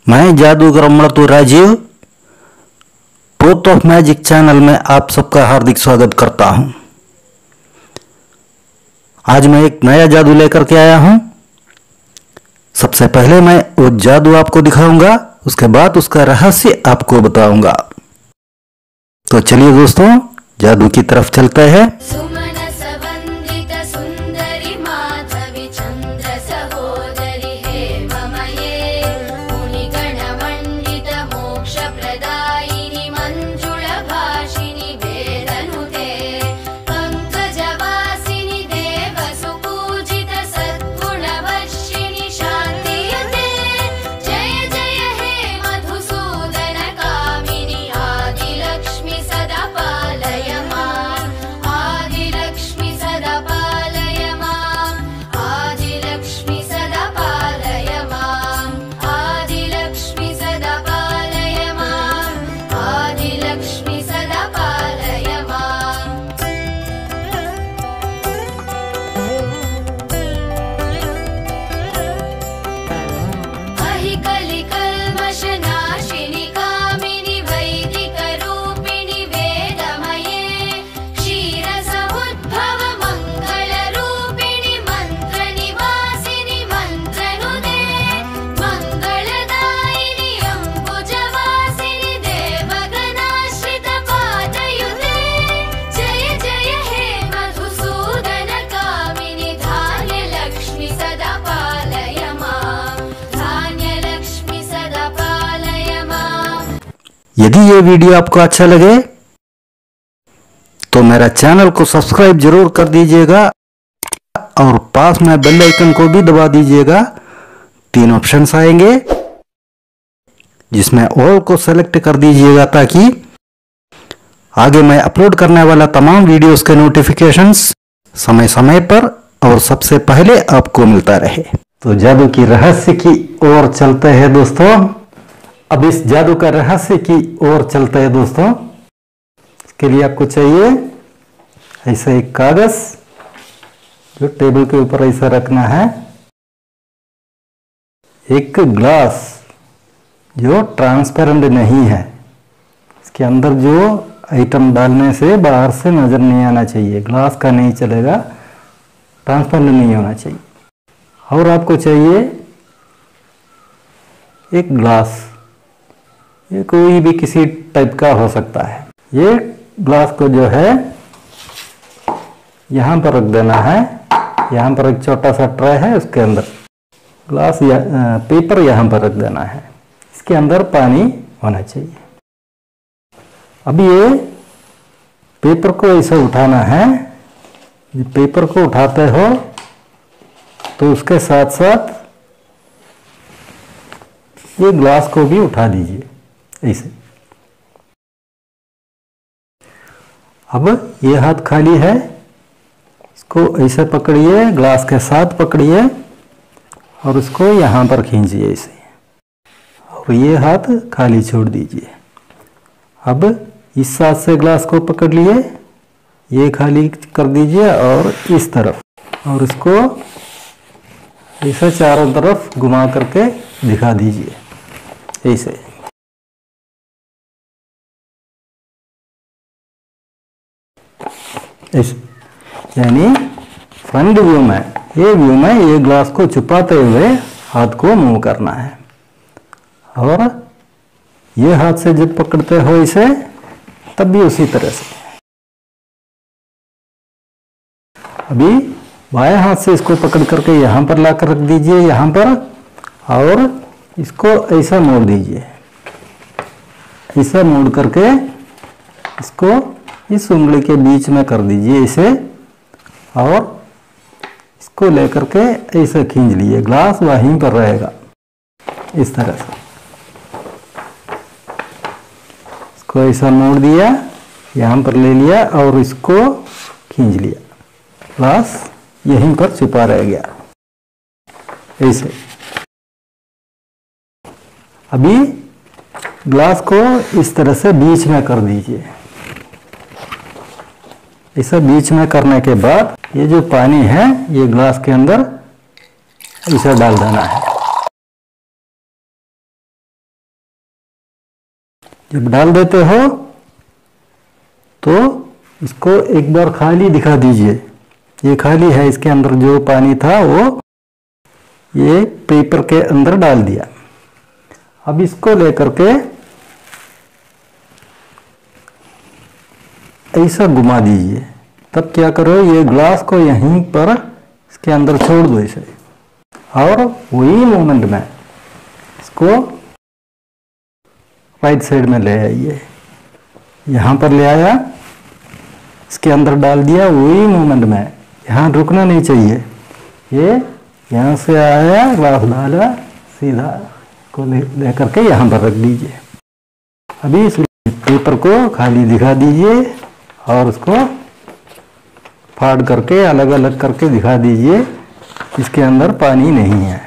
मैं जादूगर Amrito Rajeev truth of magic channel में आप सबका हार्दिक स्वागत करता हूं। आज मैं एक नया जादू लेकर के आया हूं। सबसे पहले मैं वो जादू आपको दिखाऊंगा, उसके बाद उसका रहस्य आपको बताऊंगा। तो चलिए दोस्तों, जादू की तरफ चलते हैं। यदि ये वीडियो आपको अच्छा लगे तो मेरा चैनल को सब्सक्राइब जरूर कर दीजिएगा और पास में बेल आइकन को भी दबा दीजिएगा। 3 ऑप्शंस आएंगे जिसमें ऑल को सेलेक्ट कर दीजिएगा ताकि आगे मैं अपलोड करने वाला तमाम वीडियोस के नोटिफिकेशंस समय समय पर और सबसे पहले आपको मिलता रहे। तो जादू की रहस्य की ओर चलते हैं दोस्तों। अब इस जादू का रहस्य की ओर चलते हैं दोस्तों। इसके लिए आपको चाहिए ऐसा एक कागज जो टेबल के ऊपर ऐसा रखना है, एक ग्लास जो ट्रांसपेरेंट नहीं है, इसके अंदर जो आइटम डालने से बाहर से नजर नहीं आना चाहिए, ग्लास का नहीं चलेगा, ट्रांसपेरेंट नहीं होना चाहिए। और आपको चाहिए एक ग्लास, ये कोई भी किसी टाइप का हो सकता है। ये ग्लास को जो है यहाँ पर रख देना है। यहाँ पर एक छोटा सा ट्रे है, उसके अंदर ग्लास पेपर यहाँ पर रख देना है। इसके अंदर पानी होना चाहिए। अब ये पेपर को ऐसे उठाना है। पेपर को उठाते हो तो उसके साथ साथ ये ग्लास को भी उठा दीजिए ऐसे। अब ये हाथ खाली है, इसको ऐसे पकड़िए, ग्लास के साथ पकड़िए और इसको यहाँ पर खींचिए ऐसे, और ये हाथ खाली छोड़ दीजिए। अब इस हाथ से ग्लास को पकड़ लिए, ये खाली कर दीजिए और इस तरफ, और इसको ऐसे चारों तरफ घुमा करके दिखा दीजिए ऐसे। यानी फ्रंट व्यू में, ये व्यू में ये ग्लास को छुपाते हुए हाथ को मूव करना है। और ये हाथ से जब पकड़ते हो इसे, तब भी उसी तरह से। अभी बाएं हाथ से इसको पकड़ करके यहाँ पर ला कर रख दीजिए, यहाँ पर, और इसको ऐसा मोड़ दीजिए, ऐसा मोड़ करके इसको इस उंगली के बीच में कर दीजिए इसे, और इसको लेकर के ऐसे खींच लिए। ग्लास वहीं पर रहेगा इस तरह से। इसको ऐसा मोड़ दिया, यहाँ पर ले लिया और इसको खींच लिया, ग्लास यहीं पर छुपा रह गया ऐसे। अभी ग्लास को इस तरह से बीच में कर दीजिए। इसे बीच में करने के बाद ये जो पानी है ये ग्लास के अंदर इसे डाल देना है। जब डाल देते हो तो इसको एक बार खाली दिखा दीजिए। ये खाली है, इसके अंदर जो पानी था वो ये पेपर के अंदर डाल दिया। अब इसको लेकर के ऐसा घुमा दीजिए। तब क्या करो, ये ग्लास को यहीं पर इसके अंदर छोड़ दो इसे, और वही मोमेंट में इसको राइट साइड में ले आइए। यहाँ पर ले आया, इसके अंदर डाल दिया, वही मोमेंट में यहाँ रुकना नहीं चाहिए। ये यहाँ से आया, ग्लास डाला, सीधा को ले करके यहाँ पर रख दीजिए। अभी इस पेपर को खाली दिखा दीजिए और उसको फाड़ करके अलग अलग करके दिखा दीजिए, इसके अंदर पानी नहीं है।